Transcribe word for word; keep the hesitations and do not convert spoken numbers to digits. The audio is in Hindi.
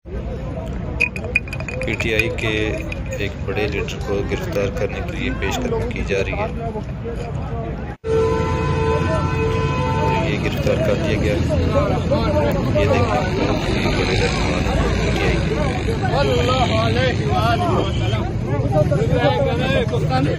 पीटीआई के एक बड़े लीडर को गिरफ्तार करने के लिए पेशकदमी की जा रही है और ये गिरफ्तार कर दिया गया। ये देखिए बड़े रहनुमा पीटीआई के।